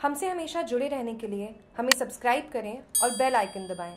हमसे हमेशा जुड़े रहने के लिए हमें सब्सक्राइब करें और बेल आइकन दबाएं।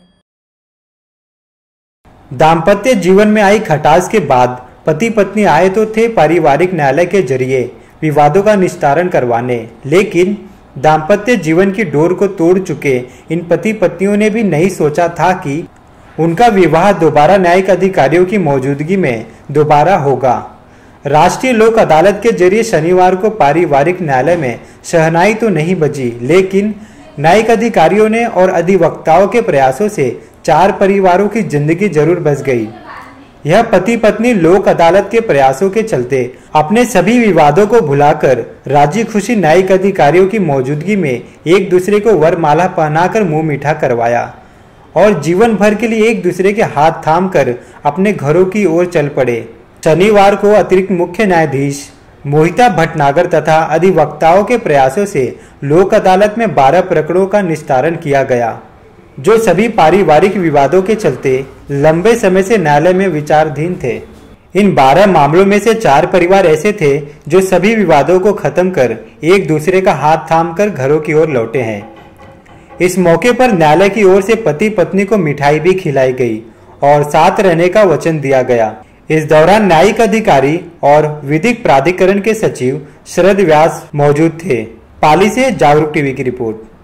दाम्पत्य जीवन में आई खटास के बाद पति पत्नी आए तो थे पारिवारिक न्यायालय के जरिए विवादों का निस्तारण करवाने, लेकिन दाम्पत्य जीवन की डोर को तोड़ चुके इन पति पत्नियों ने भी नहीं सोचा था कि उनका विवाह दोबारा न्यायिक अधिकारियों की मौजूदगी में दोबारा होगा। राष्ट्रीय लोक अदालत के जरिए शनिवार को पारिवारिक न्यायालय में शहनाई तो नहीं बजी, लेकिन न्यायिक अधिकारियों ने और अधिवक्ताओं के प्रयासों से 4 परिवारों की जिंदगी जरूर बच गई। यह पति पत्नी लोक अदालत के प्रयासों के चलते अपने सभी विवादों को भुलाकर राजी खुशी न्यायिक अधिकारियों की मौजूदगी में एक दूसरे को वरमाला पहनाकर मुंह मीठा करवाया और जीवन भर के लिए एक दूसरे के हाथ थाम कर अपने घरों की ओर चल पड़े। शनिवार को अतिरिक्त मुख्य न्यायाधीश मोहिता भटनागर तथा अधिवक्ताओं के प्रयासों से लोक अदालत में 12 प्रकरणों का निस्तारण किया गया, जो सभी पारिवारिक विवादों के चलते लंबे समय से न्यायालय में विचाराधीन थे। इन 12 मामलों में से 4 परिवार ऐसे थे जो सभी विवादों को खत्म कर एक दूसरे का हाथ थामकर घरों की ओर लौटे हैं। इस मौके पर न्यायालय की ओर से पति पत्नी को मिठाई भी खिलाई गई और साथ रहने का वचन दिया गया। इस दौरान न्यायिक अधिकारी और विधिक प्राधिकरण के सचिव शरद व्यास मौजूद थे। पाली से जागरूक टीवी की रिपोर्ट।